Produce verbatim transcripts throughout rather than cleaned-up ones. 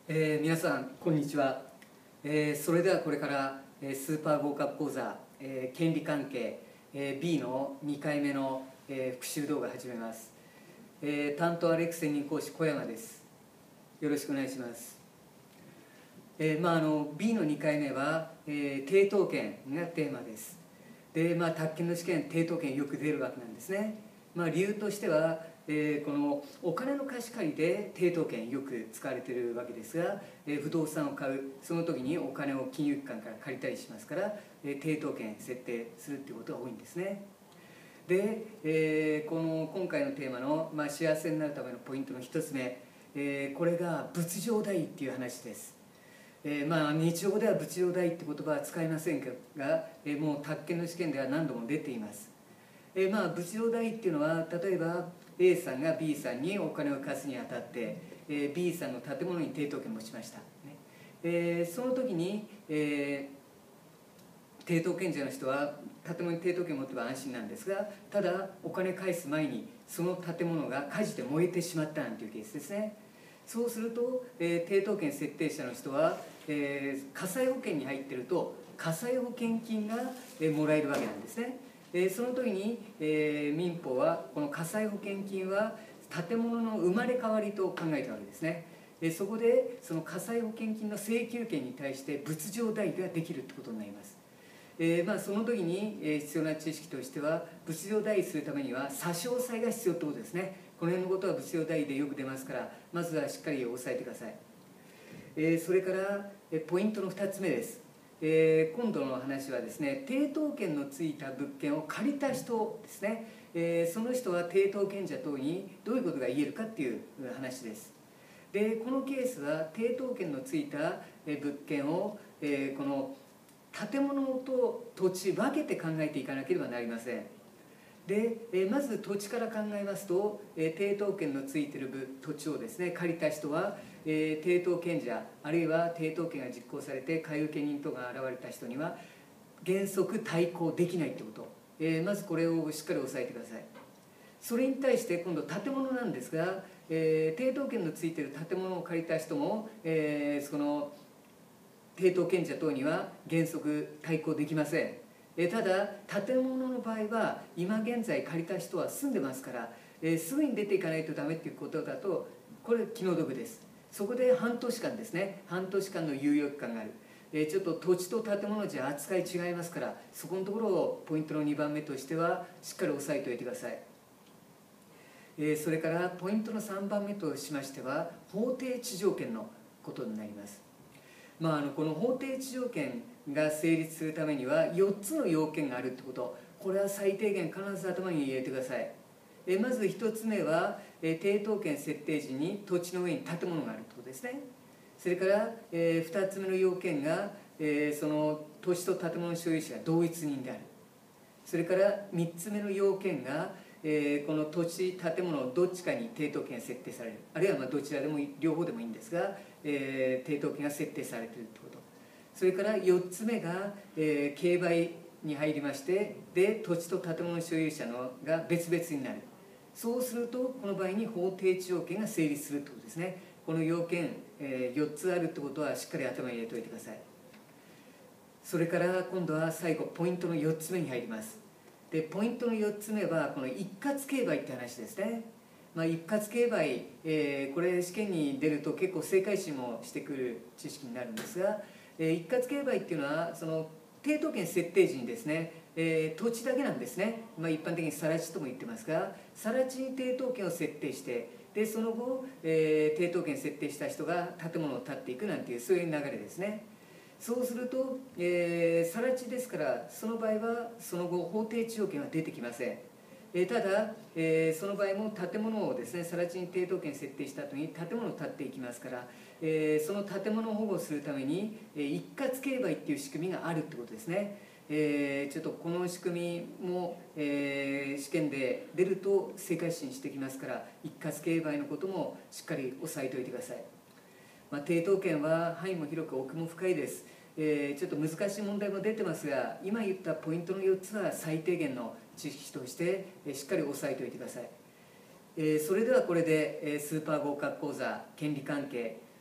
えー、皆さんこんにちは、えー、それではこれから、えー、スーパー合格講座、えー、権利関係、えー、ビー のにかいめの、えー、復習動画を始めます、えー、担当アレックス専任講師小山です。よろしくお願いします。えーまあ、あの ビー のにかいめは、えー、抵当権がテーマです。で、まあ、宅建の試験抵当権よく出るわけなんですね。まあ、理由としては、えー、このお金の貸し借りで抵当権よく使われているわけですが、えー、不動産を買うその時にお金を金融機関から借りたりしますから、えー、抵当権設定するっていうことが多いんですね。で、えー、この今回のテーマの、まあ、幸せになるためのポイントの一つ目、えー、これが仏上代っていう話です。えーまあ、日常では仏上代って言葉は使いませんが、えー、もう宅建の試験では何度も出ています。えーまあ、仏上代っていうのは、例えば A さんが B さんにお金を貸すにあたって、えー、B さんの建物に抵当権を持ちました、ねえー、その時に、えー、抵当権者の人は建物に抵当権を持っては安心なんですが、ただお金返す前にその建物が火事で燃えてしまったなんていうケースですね。そうすると、えー、抵当権設定者の人は、えー、火災保険に入っていると火災保険金が、えー、もらえるわけなんですね。えー、その時に、えー、民法はこの火災保険金は建物の生まれ変わりと考えたわけですね。えー、そこでその火災保険金の請求権に対して仏上代ができるってことになります。えーまあ、その時に、えー、必要な知識としては、仏上代するためには差し押さえが必要ってことですね。この辺のことは仏上代でよく出ますから、まずはしっかり押さえてください。えー、それから、えー、ポイントのふたつめです。えー、今度の話はですね、抵当権のついた物件を借りた人ですね、えー、その人は抵当権者等にどういうことが言えるかっていう話です。で、このケースは抵当権のついた物件を、えー、この建物と土地分けて考えていかなければなりません。で、えー、まず土地から考えますと、えー、抵当権のついている土地をですね借りた人は、えー、抵当権者あるいは抵当権が実行されて買受人等が現れた人には原則対抗できないってこと、えー、まずこれをしっかり押さえてください。それに対して今度建物なんですが、えー、抵当権のついている建物を借りた人も、えー、その抵当権者等には原則対抗できません。えただ建物の場合は今現在借りた人は住んでますから、えー、すぐに出ていかないとダメっていうことだとこれ気の毒です。そこで半年間ですね、半年間の猶予期間がある。えー、ちょっと土地と建物じゃ扱い違いますから、そこのところをポイントのにばんめとしてはしっかり押さえておいてください。えー、それからポイントのさんばんめとしましては法定地上権のことになります。まあ、あのこの法定地上権が成立するためにはよっつの要件があるってこと、これは最低限必ず頭に入れてください。えまずひとつめは、え抵当権設定時に土地の上に建物があるってことですね。それから、えふたつめの要件が、えその土地と建物の所有者が同一人である。それからみっつめの要件が、えこの土地建物どっちかに抵当権が設定される、あるいはまあどちらでも両方でもいいんですが、えー、抵当権が設定されているということ。それからよっつめが、えー、競売に入りまして、で土地と建物の所有者のが別々になる。そうするとこの場合に法定地上権が成立するということですね。この要件、えー、よっつあるってことはしっかり頭に入れておいてください。それから今度は最後ポイントのよっつめに入ります。でポイントのよっつめはこの一括競売って話ですね。まあ、一括競売、えー、これ試験に出ると結構正解心もしてくる知識になるんですが、えー、一括競売っていうのはその抵当権設定時にですね、えー、土地だけなんですね。まあ、一般的に更地とも言ってますが、更地に抵当権を設定して、でその後、えー、抵当権設定した人が建物を建っていくなんていうそういう流れですね。そうすると、えー、更地ですからその場合はその後法定地上権は出てきません。えー、ただ、えー、その場合も建物をですね更地に抵当権設定した後に建物を建っていきますから、えー、その建物を保護するために、えー、一括競売っていう仕組みがあるってことですね。えー、ちょっとこの仕組みも、えー、試験で出ると正解心してきますから、一括競売のこともしっかり押さえておいてください。まあ、抵当権は範囲も広く奥も深いです。えー、ちょっと難しい問題も出てますが、今言ったポイントのよっつは最低限の知識として、えー、しっかり押さえておいてください。えー、それではこれで、えー、スーパー合格講座権利関係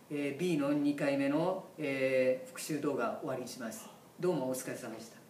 えー、B のにかいめの、えー、復習動画を終わりにします。どうもお疲れ様でした。